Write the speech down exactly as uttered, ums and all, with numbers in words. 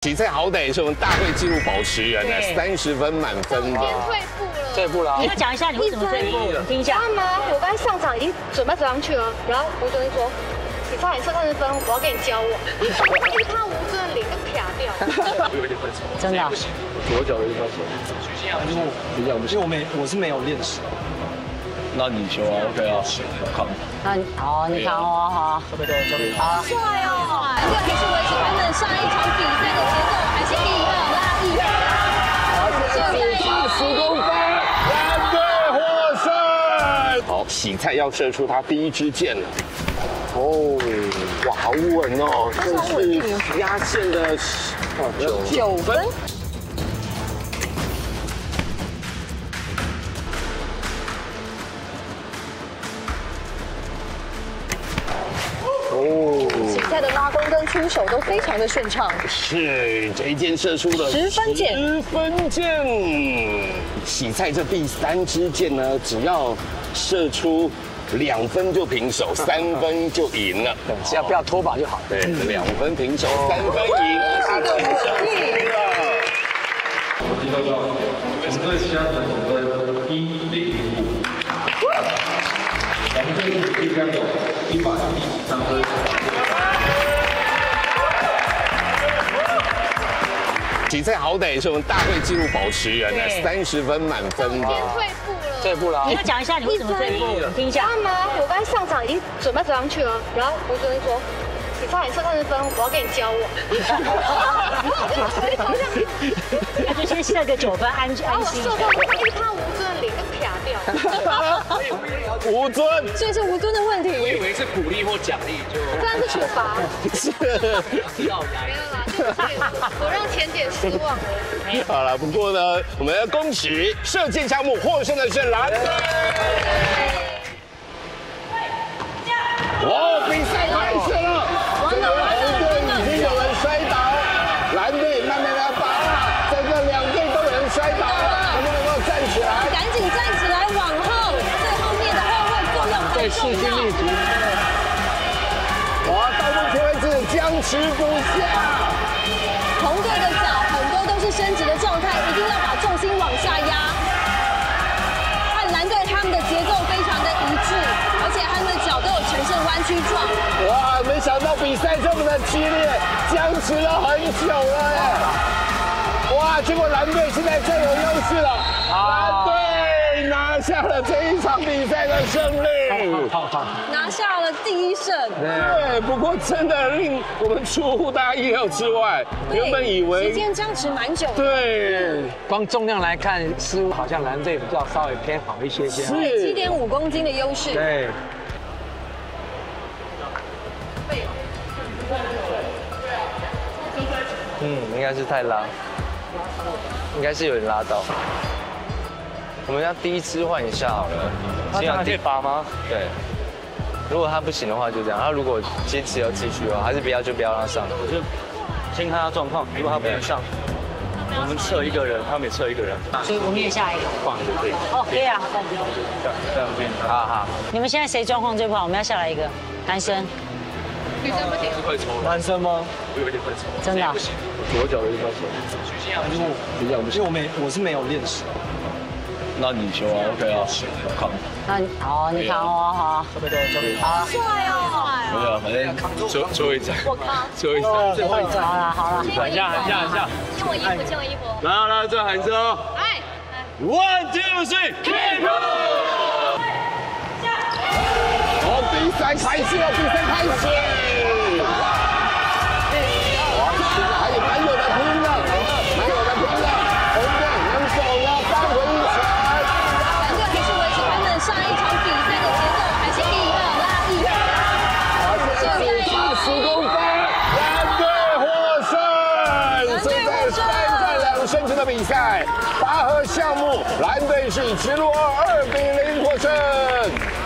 洗菜好歹也是我们大会纪录保持人呢，三十分满分的。 退步了， 退步了。 你要讲一下你为什么退步？你听一下。 干嘛？我刚才上场已经准备走上去了，然后吴尊说：“你差点射三十分，我要给你教我。”一看吴尊的脸就啪掉。 真的。 左脚的一条手。因为不一样，因为我没我是没有练习。那你球啊 ，OK 啊，我扛。 那好，你扛哦，好。 交给交给好。 帅哦！这还是维持他们上一场比赛的节奏，还是一二拉一。 现在八十公分，蓝队获胜。好，洗菜要射出他第一支箭了。哦，哇，好稳哦，这是压线的九分。 哦， 洗菜的拉弓跟出手都非常的顺畅。 是这一箭射出了十分箭， 十分箭。洗菜这第三支箭呢，只要射出两分就平手，三分就赢了。 对，只要不要脱靶就好。 对，两分平手，三分赢，他的胜利了。 我记报告，我们队其他的总分一零五，两队一两有一百一十三分。 洗菜好歹也是我们大会纪录保持人呢，三十分满分的。 退步了， 退步了。 你要讲一下你为什么退步？你听一下。 干嘛？我刚才上场已经准备走上去了，然后吴尊说：“你差点射三十分，我要给你教我。” 他就先射个九分，安然后我安心。 射中，一看吴尊的脸就啪掉。 吴尊， 所以是吴尊的问题。 我以为是鼓励或奖励，就这样是处罚。 是。 没有啦，就是我让钱姐失望了。 好了，不过呢，我们要恭喜射箭项目获胜的是蓝队。哇，比赛开始了，这个红队已经有人摔倒，蓝队慢慢的拔了，这个两队都有人摔倒了，能不能够站起来？ 赶紧站起来，往后，最后面的后卫作用很重要。 哇，到目前为止僵持不下。 红队的脚很多都是伸直的状态，一定要把重心往下压。看蓝队他们的节奏非常的一致，而且他们的脚都有呈现弯曲状。 哇，没想到比赛这么的激烈，僵持了很久了耶！哇，结果蓝队现在最有优势了，蓝队拿下了这一场比赛的胜利。 好好。 拿下了第一胜。 对，不过真的令我们出乎大家意料之外。原本以为时间僵持蛮久的。 对， 光重量来看，似乎好像蓝队比较稍微偏好一些些。 是七点五公斤的优势。 对。嗯，应该是太拉，应该是有人拉到。我们要第一支换一下好了。 他这样还可以拔吗？ 对。如果他不行的话就这样，他如果坚持要继续的话，还是不要就不要让他上。 我就先看他状况，如果他不能上，我们撤一个人，他们也撤一个人， 所以我们也下一个。 放就可以。 哦，可以啊。 这样变。 好好。 你们现在谁状况最不好？我们要下来一个男生。 女生不行。 是快抽了。 男生吗？ 我有点快抽。 真的。 左脚的一条手。 因为不一样，因为我没我是没有练习。那你球啊 ，OK 啊，我扛。 那好，你扛哦，好。 交给交给好。 帅哦！ 没有，反正最最后一站。 我扛。 最后一站，最后一站。 好了好了。 喊一下喊一下喊一下。 牵我衣服，牵我衣服。 来来，这喊声。 哎。 One two three， keep on！ 好，比赛开始了，比赛开始。哇，还有蛮有的拼的，蛮有的拼的。红队能否呢扳回一城？ 蓝队还是维持他们上一场比赛的节奏，还是一二拉一。 好，这是八十公分，蓝队获胜。现在三战两胜制的比赛，拔河项目，蓝队是以直落二二比零获胜。